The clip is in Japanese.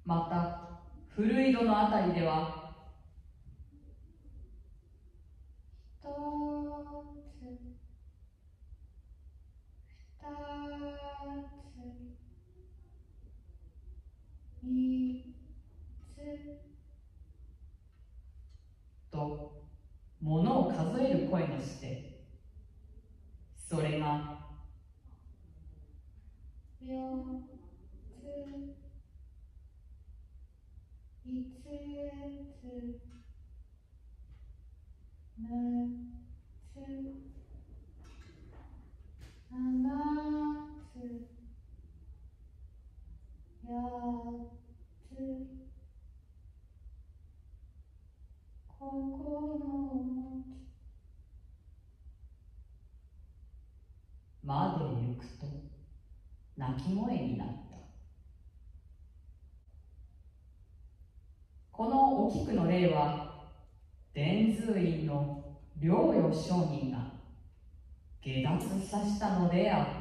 また古井戸のあたりでは、 一つ、二つ、三つと物を数える声のして、それが四つ、五つ、六つ、七つ、八つ、9つまで行くと泣き声になった。このお菊の例は、伝通院の良与上人が下脱さしたのであった。